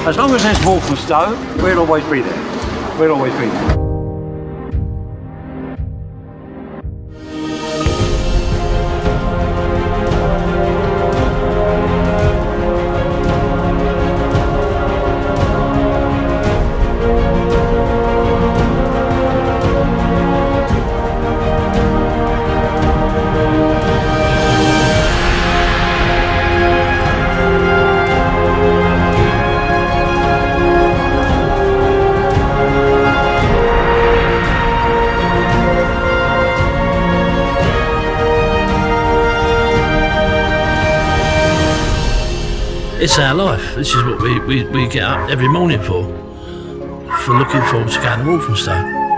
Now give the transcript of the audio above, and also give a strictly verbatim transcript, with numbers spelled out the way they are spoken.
As long as there's Walthamstow, we'll always be there. We'll always be there. It's our life. This is what we, we, we get up every morning for. For looking forward to going to Walthamstow.